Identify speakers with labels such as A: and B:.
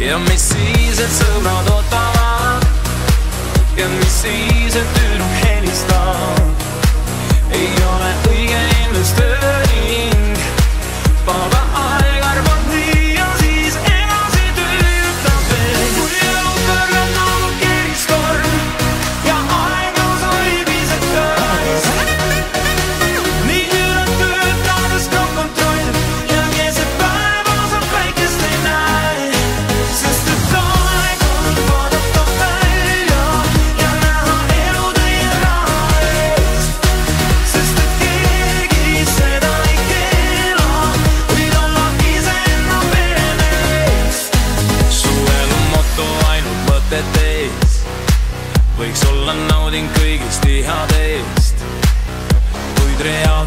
A: Ja mis siis, et sõbrad ootavad ja mis siis, et tüünud helistavad. Ei ole õige investeering, vaba aeg arvad nii ja siis edasi tüütab veel. Kui elu kõrgab nagu keristorm ja aeg lausa libiseb käes. Nii küünad töötades ka kontroll ja keset päeva sa päikest ei näe. Sest et aeg on vaadata välja ja näha elu täie raha eest. Sest et keegi seda ei keela, võid olla ise enna peremeest. Suvel on moto ainult mõtet ees, võiks olla nauding kõigist ihadest, kuid reaalselt